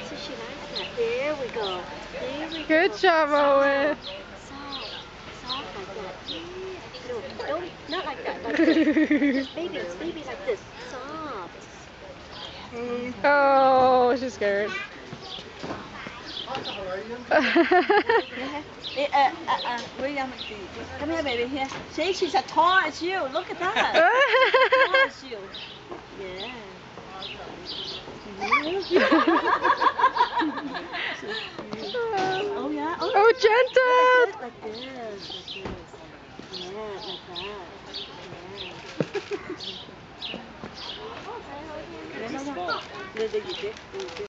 So she likes that. There we go. There we go. Good job, Owen. Soft. Soft like that. Yeah. No, don't, not like that. Like this. Baby like this. Soft. Oh, she's scared. William, come here, baby. Here. See, she's as tall as you. Look at that. Tall as you. Yeah. Oh yeah. Oh, gentle. Like this. Yeah, like that. Yeah. No.